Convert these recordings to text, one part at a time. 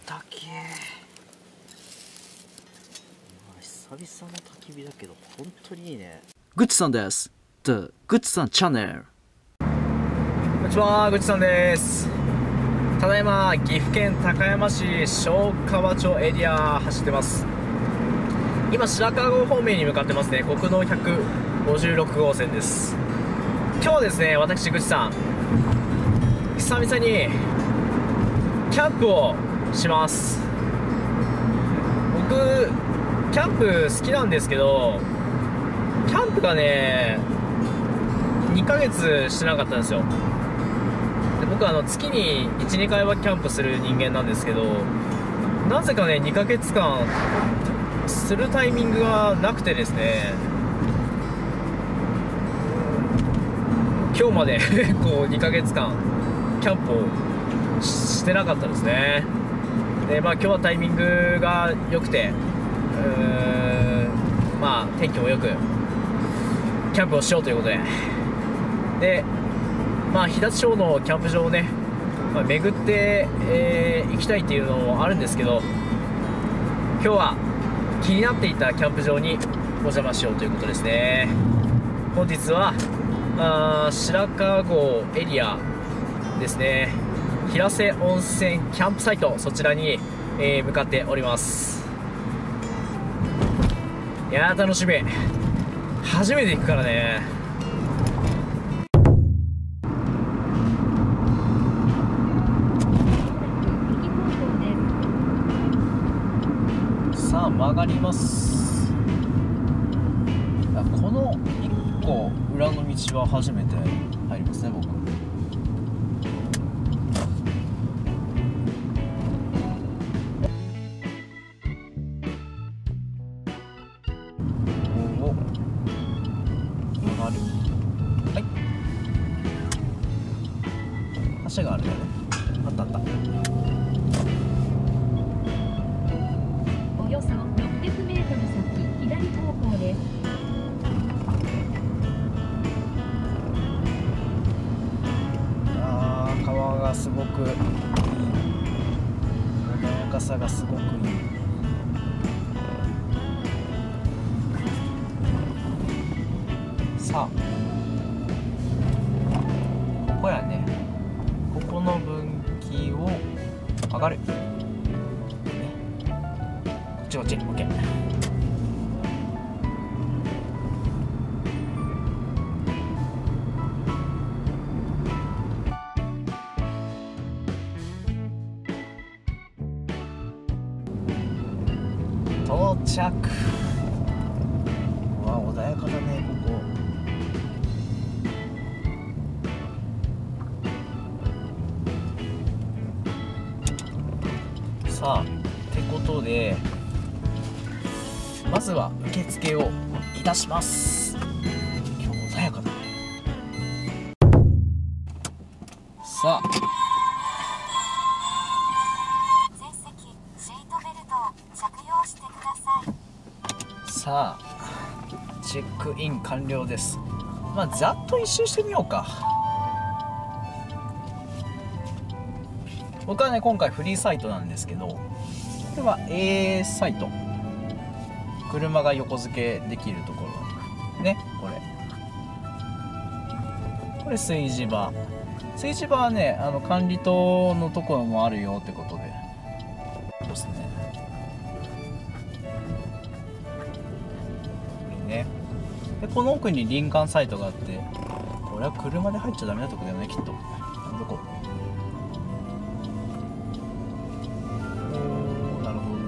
たき。久々の焚き火だけど本当にいいね。 グッチさんです。The グッチさんチャンネル。 こんにちは、ぐちさんです。ただいま岐阜県高山市小川町エリア走ってます。今白川郷方面に向かってますね。国道156号線です。今日ですね、私ぐちさん久々にキャンプをします。僕キャンプ好きなんですけど、キャンプがね2ヶ月してなかったんですよ。で僕は月に 1,2 回はキャンプする人間なんですけど、なぜかね2ヶ月間するタイミングがなくてですね、今日までこう2ヶ月間キャンプをしてなかったですね。で今日はタイミングが良くて、天気もよくキャンプをしようということで、日立町のキャンプ場をね、巡って、行きたいっていうのもあるんですけど、今日は気になっていたキャンプ場にお邪魔しようということですね。本日は白川郷エリアですね、平瀬温泉キャンプサイト、そちらに、向かっております。いやー楽しみ、初めて行くからね。さあ曲がります。この1個裏の道は初めて入りますね、僕。はい、橋があるよね。あったあった。 およそ600メートル先、左方向です。 川がすごくいい。穏やかさがすごくいい。さあここやね。ここの分岐を曲がる、こっちこっち OK。 到着。うわ穏やかだねここ。さあってことでまずは受付をいたします。今日穏やかだね。さあ全席シートベルトを着用してください。 さあチェックイン完了です。ざっと一周してみようか。僕はね今回フリーサイトなんですけど、これは A サイト、車が横付けできるところね。これ炊事場はね管理棟のところもあるよってことでですね。いいね。でこの奥に林間サイトがあって、これは車で入っちゃダメなとこだよねきっと。どこ？なるほどね。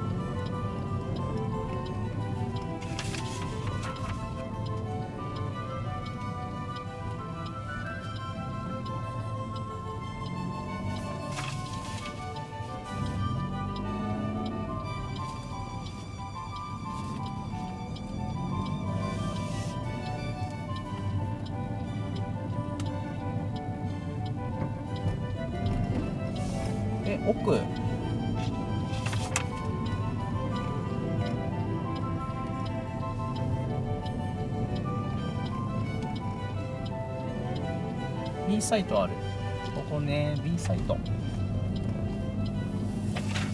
奥B サイトある。ここね B サイト。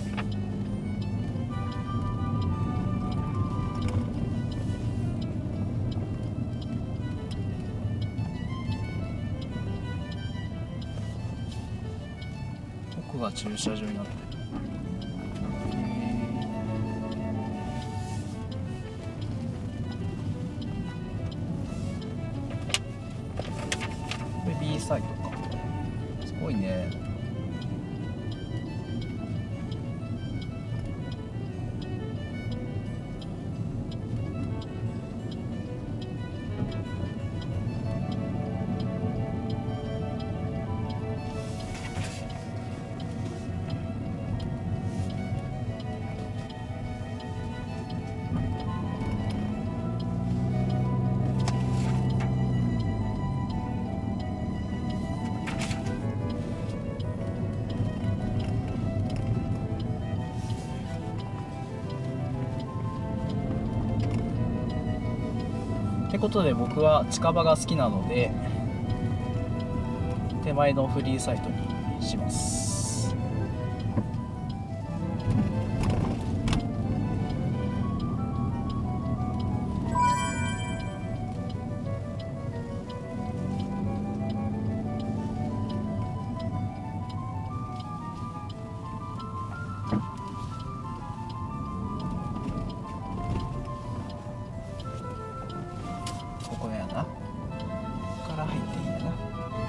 こが駐車場になってる。これ B サイトか。すごいね。ってことで僕は近場が好きなので手前のフリーサイトにします。ここやな。ここから入っていいやな。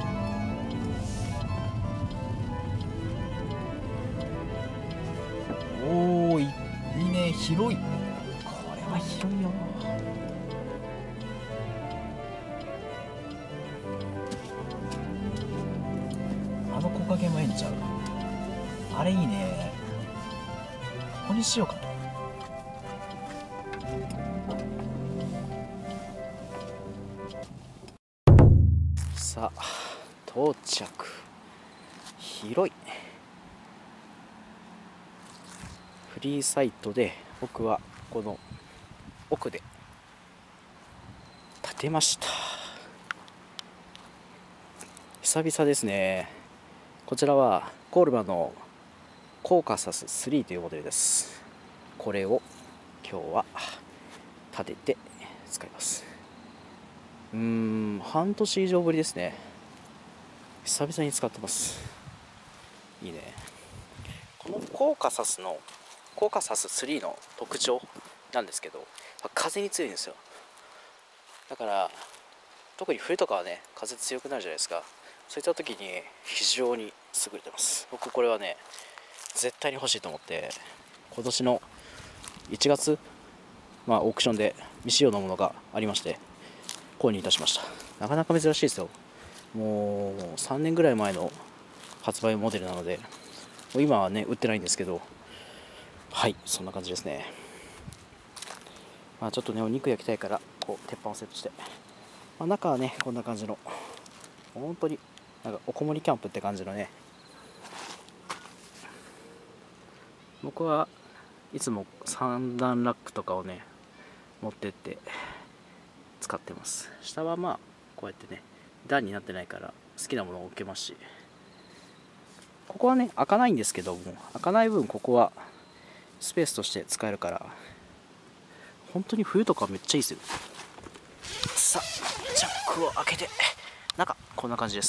おー、いいね、広い。これは広いよ。あの木陰もええんちゃう。あれいいね。ここにしようかと。さあ到着。広い。フリーサイトで僕はこの奥で建てました。久々ですね。こちらはコールマンのコーカサス3というモデルです。これを今日は立てて使います。半年以上ぶりですね。久々に使ってます。いいね。このコーカサス3の特徴なんですけど、風に強いんですよ。だから特に冬とかはね、風強くなるじゃないですか。そういった時に非常に優れてます。僕これはね、絶対に欲しいと思って今年の1月、オークションで未使用のものがありまして購入いたしました。なかなか珍しいですよ。もう3年ぐらい前の発売モデルなので、もう今はね売ってないんですけど、はい、そんな感じですね。ちょっとねお肉焼きたいからこう鉄板をセットして、中はねこんな感じの本当になんかおこもりキャンプって感じのね。僕はいつも3段ラックとかをね持ってって使ってます。下はこうやってね段になってないから好きなものを置けますし、ここはね開かないんですけども、開かない分ここはスペースとして使えるから本当に冬とかめっちゃいいですよ。さあジャックを開けて中こんな感じです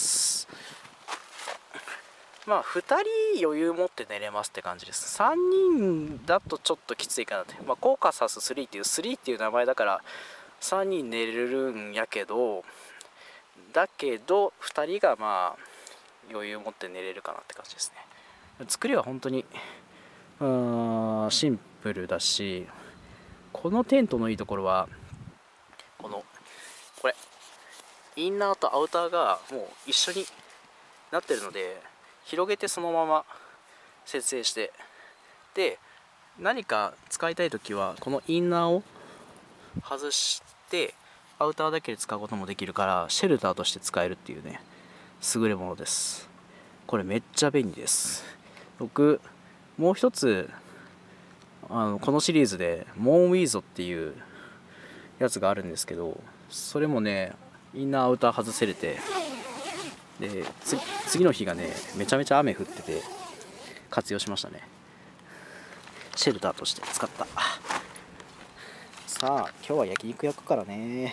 。2人余裕持って寝れますって感じです。3人だとちょっときついかなって。コーカサス3っていう3っていう名前だから3人寝れるんやけど、2人が余裕持って寝れるかなって感じですね。作りは本当にシンプルだし、このテントのいいところはこれインナーとアウターがもう一緒になってるので、広げてそのまま設営して、で何か使いたい時はこのインナーを外してアウターだけで使うこともできるから、シェルターとして使えるっていうね優れものです。これめっちゃ便利です。僕もう一つこのシリーズでモンウィーゾっていうやつがあるんですけど、それもねインナーアウター外せれて、で次の日がねめちゃめちゃ雨降ってて活用しましたね。シェルターとして使った。さあ今日は焼肉焼くからね。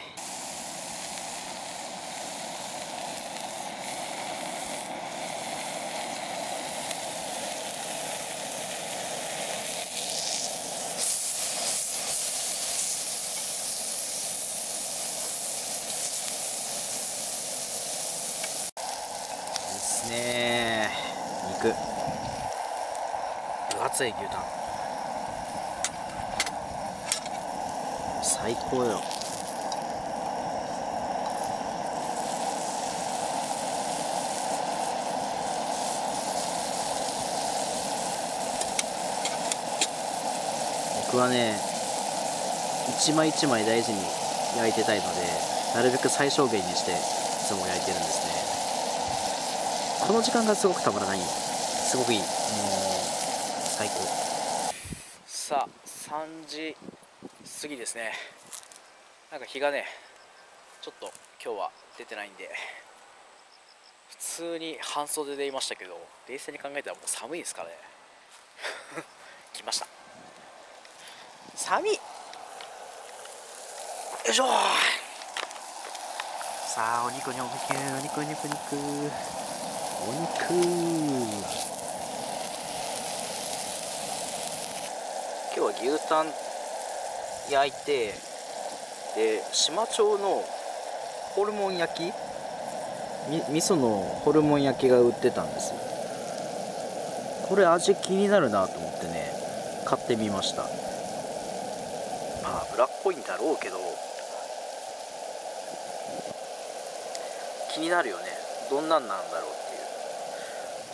熱い牛タン最高よ。僕はね一枚一枚大事に焼いてたいので、なるべく最小限にしていつも焼いてるんですね。この時間がすごくたまらない、すごくいい、もう最高。 さあ3時過ぎですね。なんか日がねちょっと今日は出てないんで、普通に半袖でいましたけど、冷静に考えたらもう寒いですからね来ました、寒い。よいしょ。 さあお肉にお肉お肉お肉今日は牛タン焼いて、で島町のホルモン焼き、味噌のホルモン焼きが売ってたんですよ。これ味気になるなと思ってね買ってみました。まあ脂っこいんだろうけど気になるよね、どんなんなんだろうっていう。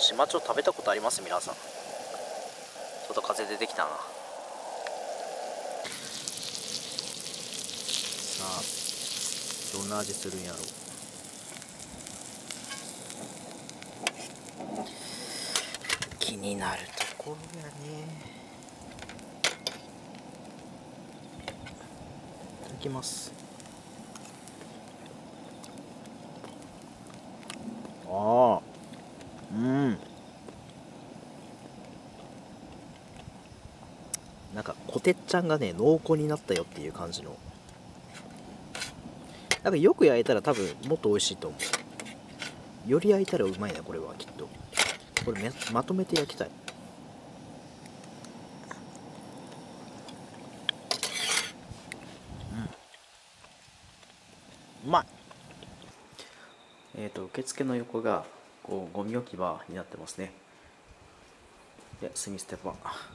島町食べたことあります皆さん？ちょっと風出てきたな。さあどんな味するんやろう。気になるところやね。いただきます。ああ、なんかこてっちゃんがね濃厚になったよっていう感じの、なんかよく焼いたら多分もっと美味しいと思う。より焼いたらうまいなこれはきっと。これまとめて焼きたい。うまい。受付の横がこうゴミ置き場になってますね。でスミステパ、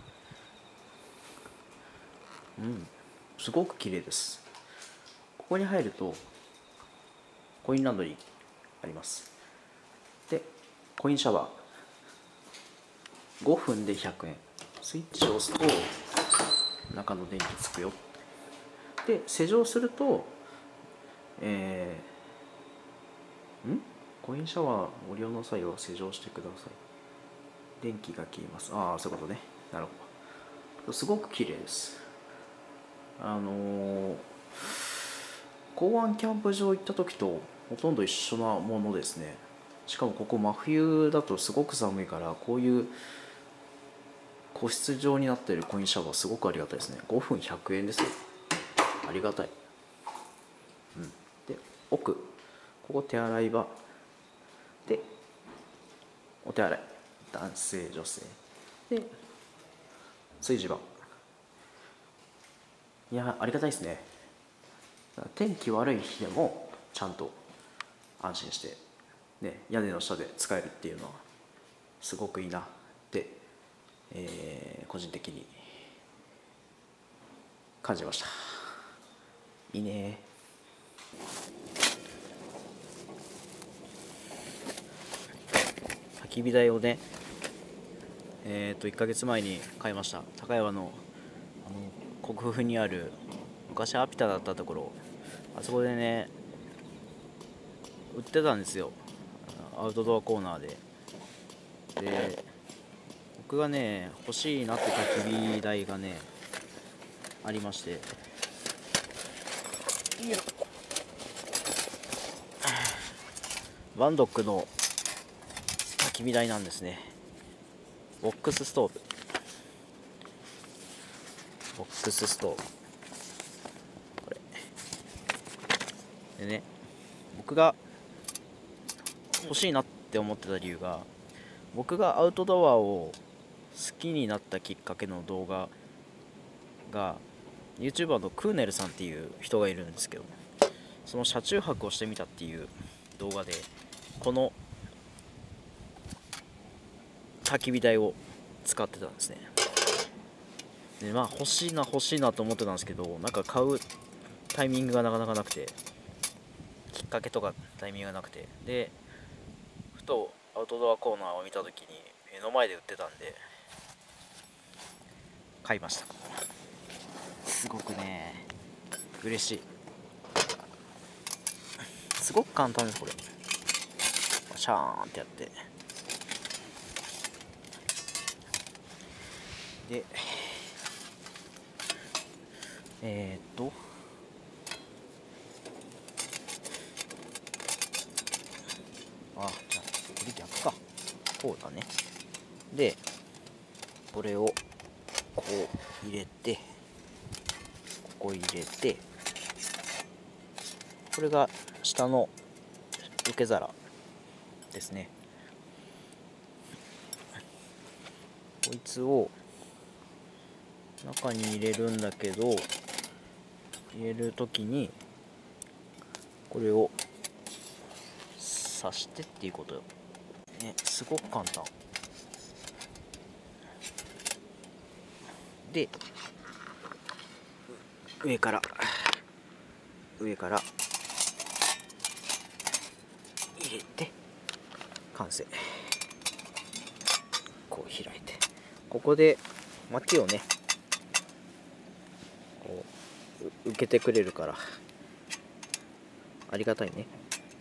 すごく綺麗です。ここに入るとコインランドリーあります。でコインシャワー5分で100円、スイッチを押すと中の電気つくよ。で施錠するとコインシャワーご利用の際は施錠してください。電気が消えます。ああそういうことね。なるほど。すごく綺麗です。港湾キャンプ場行った時とほとんど一緒なものですね。しかもここ真冬だとすごく寒いから、こういう個室状になっているコインシャワーすごくありがたいですね。5分100円ですよ。ありがたい。で奥ここ手洗い場でお手洗い、男性女性で炊事場。いやありがたいですね。天気悪い日でもちゃんと安心してね、屋根の下で使えるっていうのはすごくいいなって、個人的に感じました。いいね。焚き火台をね、1ヶ月前に買いました。高山の国府にある昔アピタだったところ、あそこでね売ってたんですよ、アウトドアコーナーで。で僕がね欲しいなって焚き火台がねありまして、ワンドックの焚き火台なんですね。ボックスストーブ、これでね、僕が欲しいなって思ってた理由が、僕がアウトドアを好きになったきっかけの動画が YouTuber のクーネルさんっていう人がいるんですけど、その車中泊をしてみたっていう動画でこの焚き火台を使ってたんですね。 でまあ欲しいなと思ってたんですけど、なんか買うタイミングがなかなかなくて、きっかけとかタイミングがなくて、でふとアウトドアコーナーを見た時に目の前で売ってたんで買いました。すごくね嬉しい。すごく簡単です。これシャーンってやってでじゃあこれ逆か、こうだね。でこれをこう入れて、ここ入れて、これが下の受け皿ですね。こいつを中に入れるんだけど、入れるときにこれを刺してっていうことよ、ね、すごく簡単で、上から入れて完成。こう開いて、ここで薪をねこう受けてくれるからありがたいね。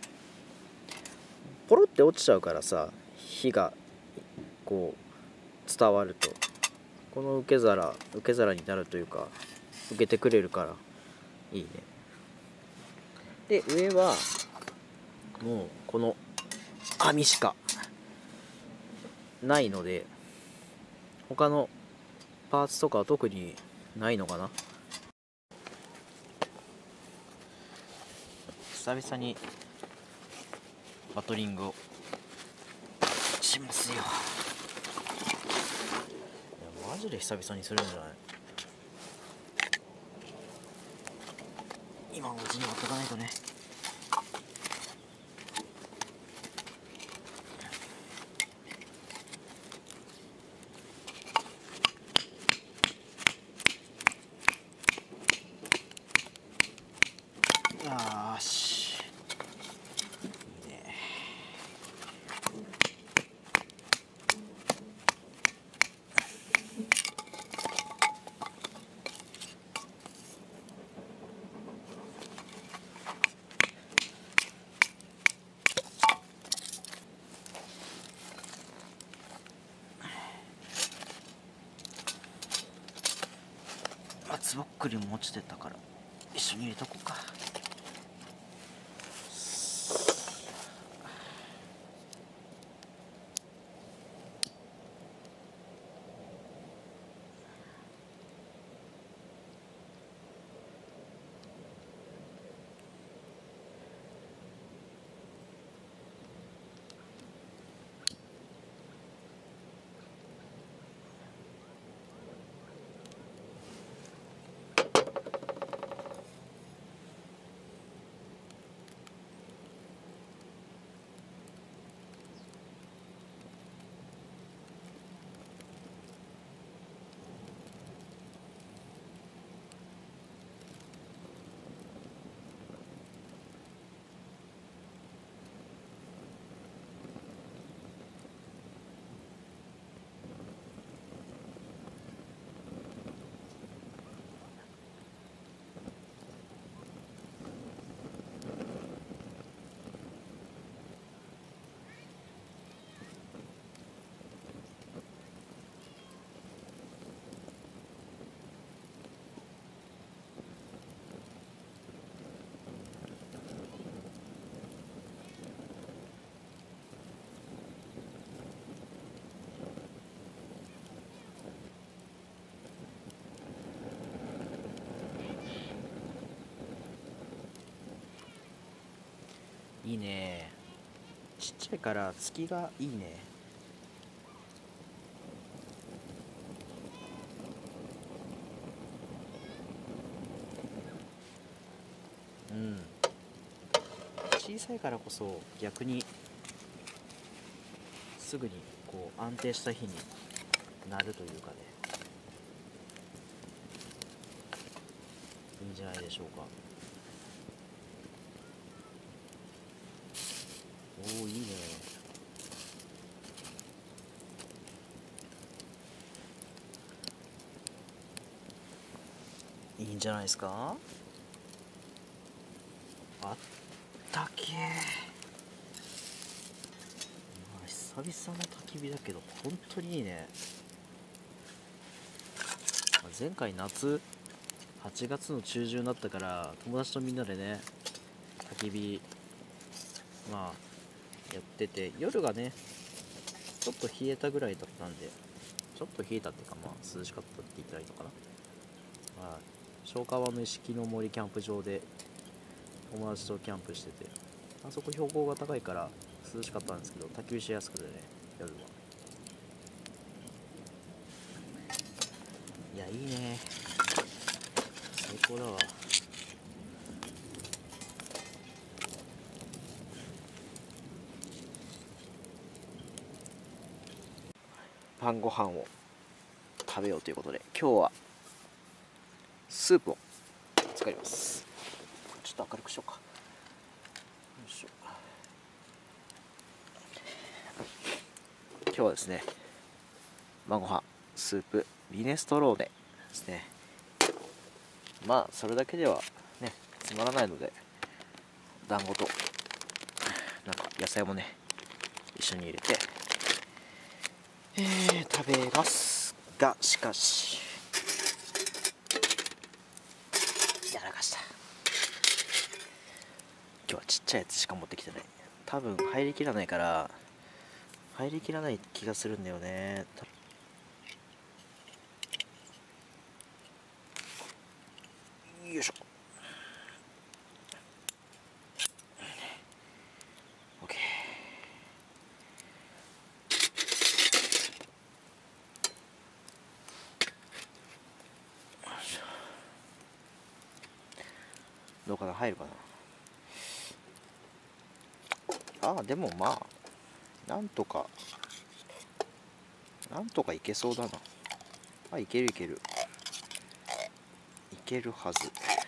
ポロって落ちちゃうからさ、火がこう伝わるとこの受け皿になるというか、受けてくれるからいいね。で上はもうこの網しかないので、他のパーツとかは特にないのかな。久々にバトリングをしますよ。いやマジで久々にするんじゃない？今のうちに持ってかないとね。よーし、いいね。松ぼっくりも落ちてたから一緒に入れとこうか。いいね。ちっちゃいから月がいいね。うん、小さいからこそ逆にすぐにこう安定した火になるというかね。 いいんじゃないでしょうか。おお、いいね。いいんじゃないですか。あったけー。久々の焚き火だけど本当にいいね。前回夏8月の中旬だったから友達とみんなでね焚き火やってて、夜がねちょっと冷えたぐらいだったんで、ちょっと冷えたっていうか涼しかったって言ったらいいのかな。昭和の石木の森キャンプ場で友達とキャンプしてて、あそこ標高が高いから涼しかったんですけど、焚き火しやすくてね、夜は。いや、いいね、最高だわ。晩ご飯を食べようということで、今日はスープを作ります。ちょっと明るくしようか。よいしょ。今日はですね、晩ご飯スープミネストローネですね。それだけではねつまらないので、団子となんか野菜もね一緒に入れて、食べますが、しかしやらかした。今日はちっちゃいやつしか持ってきてない。多分入りきらない気がするんだよね。よいしょ。 OK。 どうかな、入るかな。でもなんとかいけそうだな。いけるはず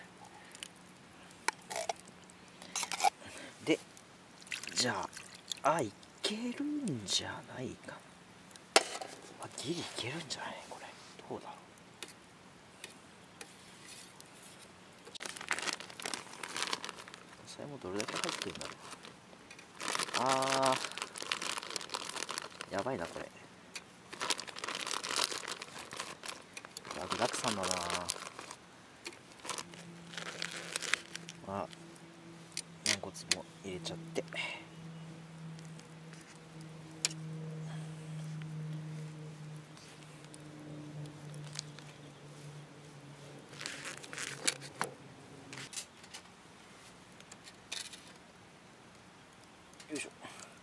で、じゃあいけるんじゃないかな。ギリいけるんじゃない、これ。どうだろう。野菜もどれだけ入ってるんだろう。やばいなこれ。具だくさんだな。軟骨も入れちゃって、よいしょ。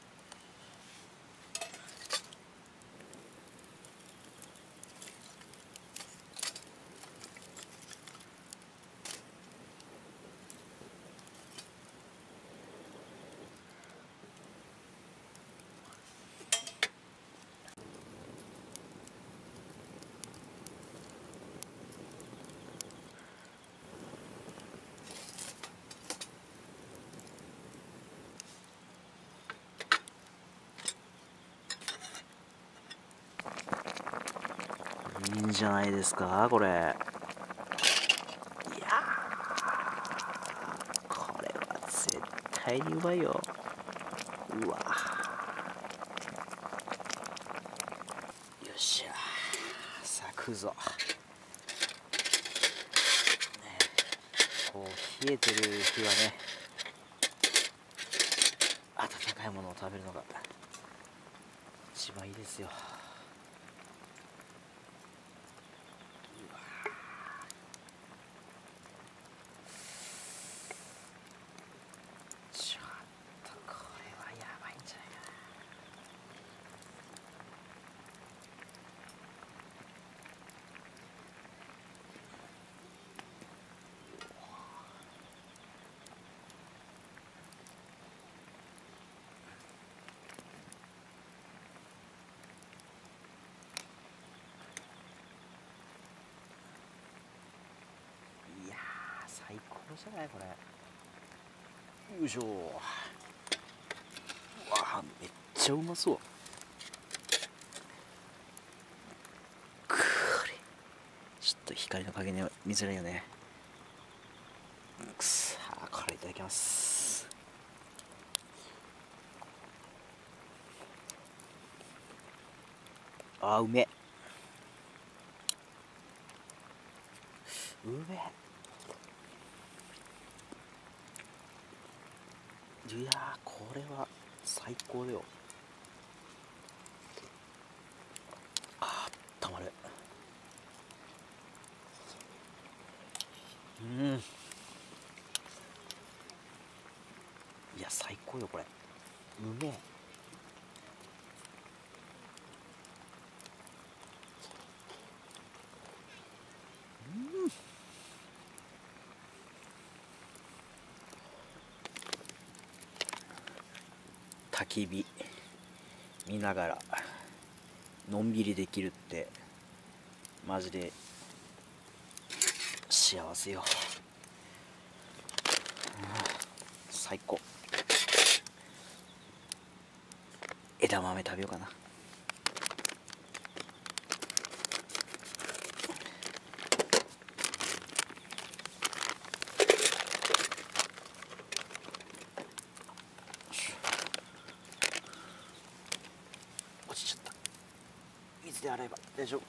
いいんじゃないですかこれ。いやー、これは絶対にうまいよ。うわ、よっしゃ、さあ食うぞ。こう冷えてる日はね、温かいものを食べるのが一番いいですよ。ちょっとこれはやばいんじゃないかな。 じゃないこれ。よいしょ。うわめっちゃうまそう。くれちょっと光の加減で見づらいよね。さあこれいただきます。あーうめえ、うめえ。いやーこれは最高だよ。あーたまる。いや最高よこれ。うめえ。焚き火見ながらのんびりできるってマジで幸せよ。最高。枝豆食べようかな。落ちちゃった。水で洗えば大丈夫。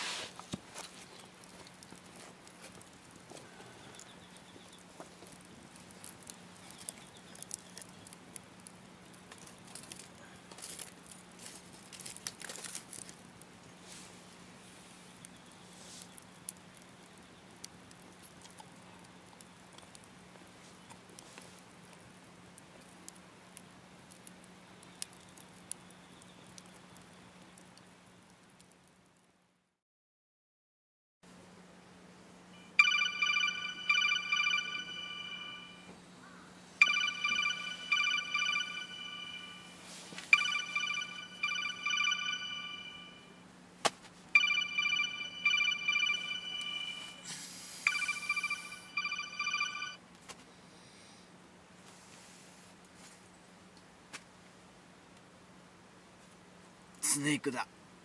スネークだ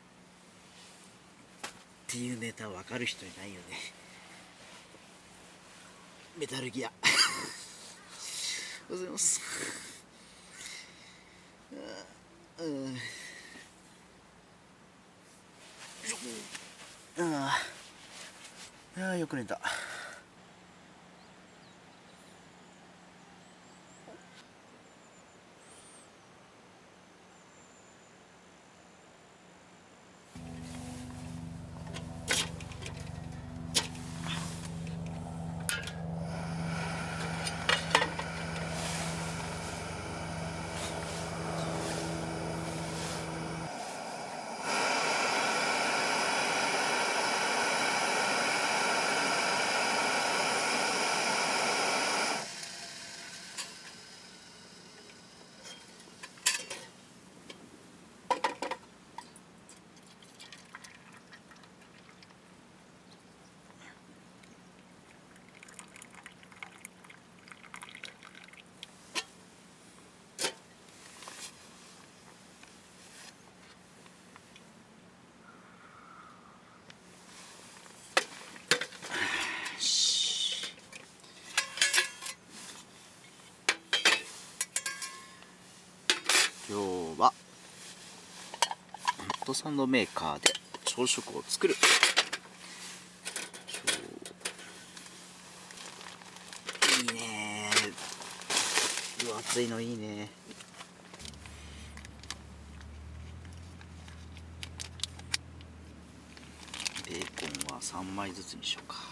っていうネタ分かる人いないよね。メタルギアおはようございます。よく寝た。今日はホットサンドメーカーで朝食を作る。いいねー、分厚いのいいね。ベーコンは3枚ずつにしようか。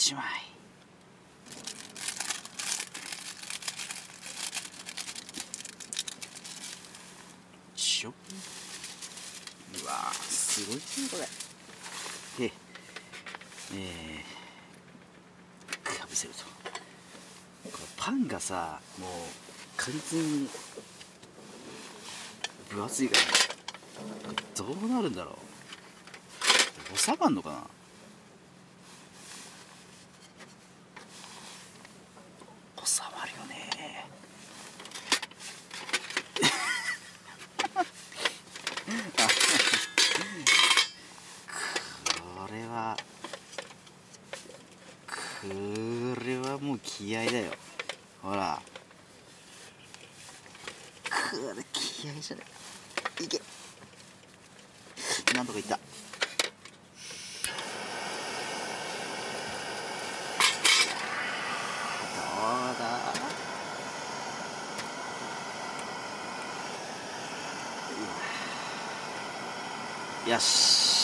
1枚。しょ。うわー、すごいですねこれ。でかぶせると、このパンがさ、もう完全に分厚いから、どうなるんだろう。収まんのかな。収まるよね。これはもう気合だよ。ほら、これ気合じゃない。いけ、なんとかいった。どうだ。よし。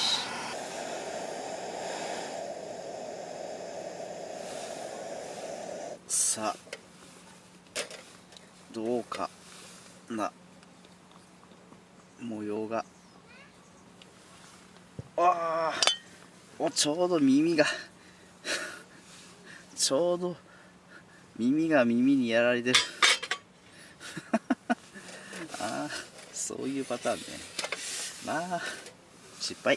さあ、どうかな模様が。ああ、ちょうど耳がちょうど耳が耳にやられてるああ、そういうパターンね。まあ失敗。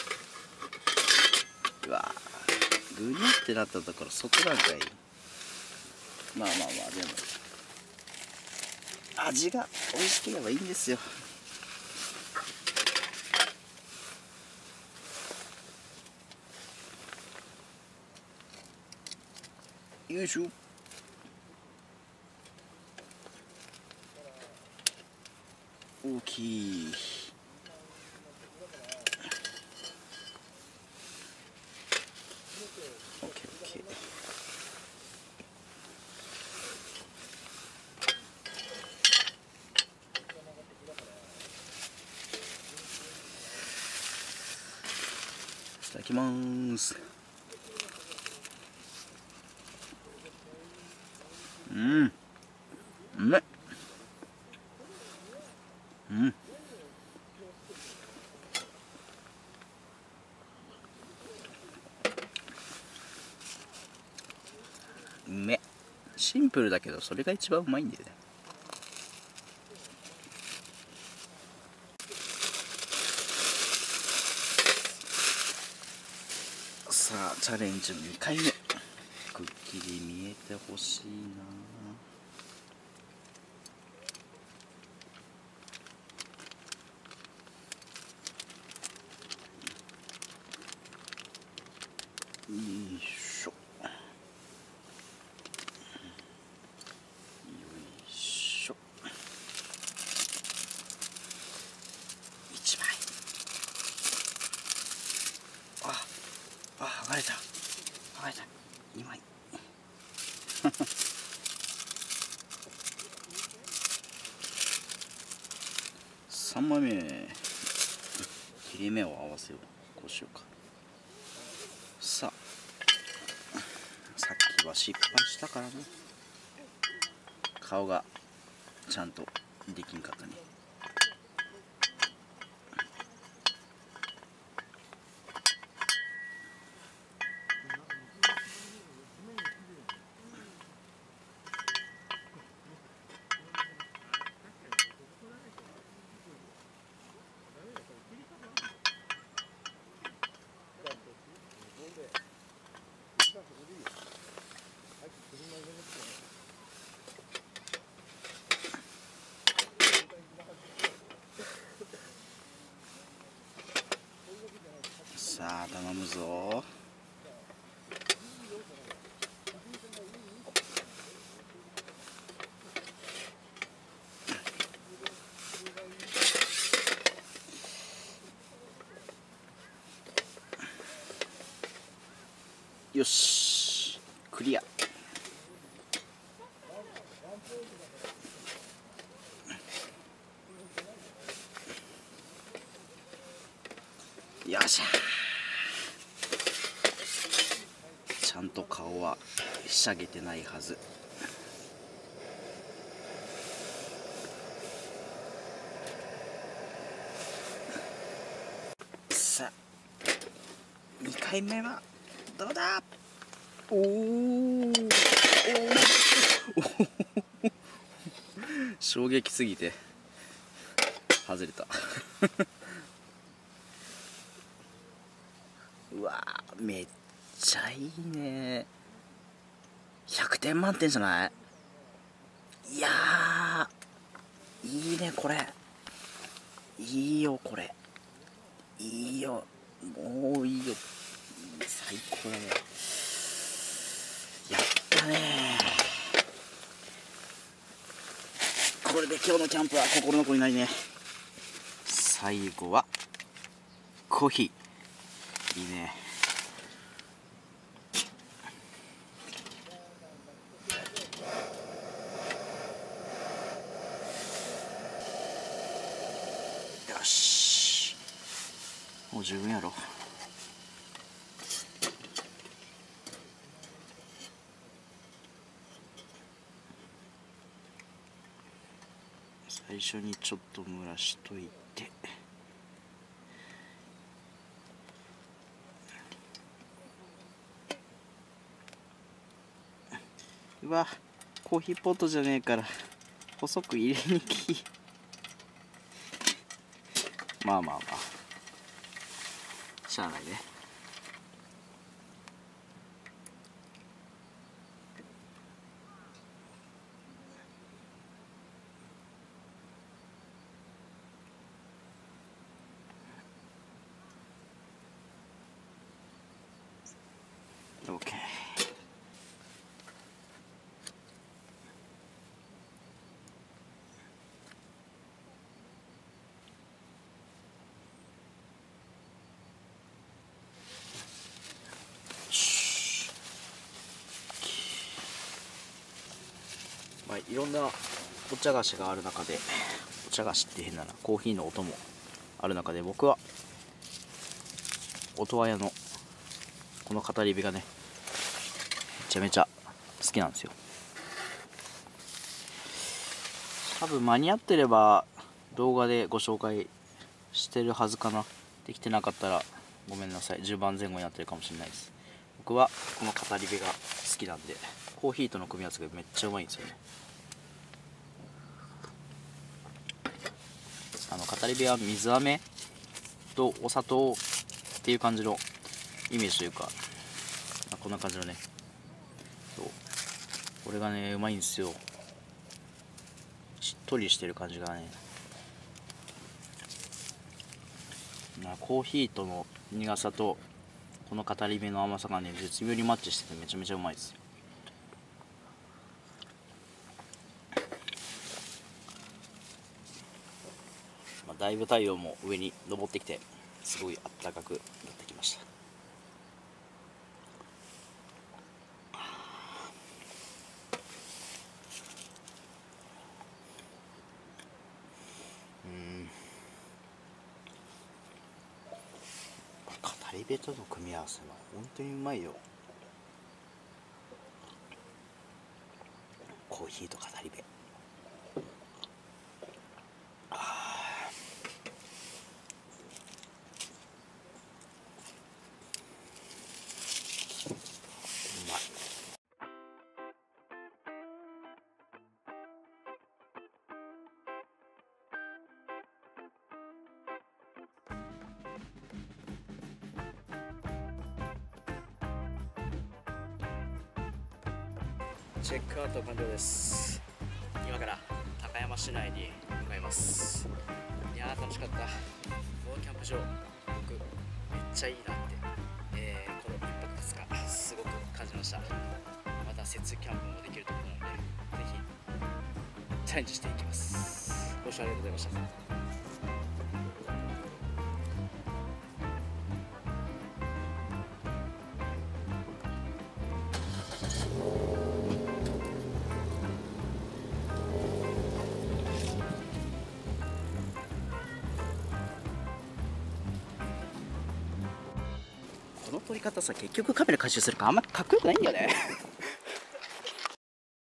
うわー、ぐにゃってなったところそこなんかいい。まあまあまあ、でも味が美味しければいいんですよ。よいしょ。大きい。オッケーオッケー。いただきます。うん、うめっ。うん、うめっ。シンプルだけどそれが一番うまいんだよね。さあチャレンジ2回目。くっきり見えてほしいな。よいしょ。よいしょ。1枚。剥がれた。剥がれた。2枚。3枚目。切れ目を合わせよう。こうしようか。さあ、さっきは失敗したからね。顔がちゃんとできんかったね。さあ頼むぞ。よし、クリア。よっしゃ。チゃんと顔はひしゃげてないはず。さあ2回目はどうだ。おお衝撃すぎて外れたうわー、めっちゃいいね。100点満点じゃない？いやー、いいねこれ。いいよこれ。いいよ、もういいよ。最高だね。やったね。これで今日のキャンプは心残りないね。最後はコーヒー。いいね。よし、もう十分やろ。最初にちょっと蒸らしといて、うわ、コーヒーポットじゃねえから細く入れにきい。まあまあまあしゃあないね。オッケー。まあ、いろんなお茶菓子がある中で、お茶菓子って変だな、コーヒーの音もある中で、僕は音羽屋のこの語り火がね、めちゃめちゃ好きなんですよ。多分間に合ってれば動画でご紹介してるはずかな。できてなかったらごめんなさい。10番前後になってるかもしれないです。僕はこの語り火が好きなんで、コーヒーとの組み合わせがめっちゃうまいんですよね。語り火は水飴とお砂糖っていう感じのイメージというか、こんな感じのね、そう、これがねうまいんですよ。しっとりしてる感じがね、コーヒーとの苦さとこの語り火の甘さがね絶妙にマッチしててめちゃめちゃうまいです。だいぶ太陽も上に昇ってきてすごい暖かくなってきました。語り火との組み合わせは本当にうまいよ。コーヒーと語り火、チェックアウト完了です。今から高山市内に向かいます。いやー楽しかった。このキャンプ場僕めっちゃいいなって、この1泊2日すごく感じました。また節キャンプもできると思うので、ぜひチャレンジしていきます。ご視聴ありがとうございました。この撮り方さ、結局カメラ回収するからあんまかっこよくないんだよね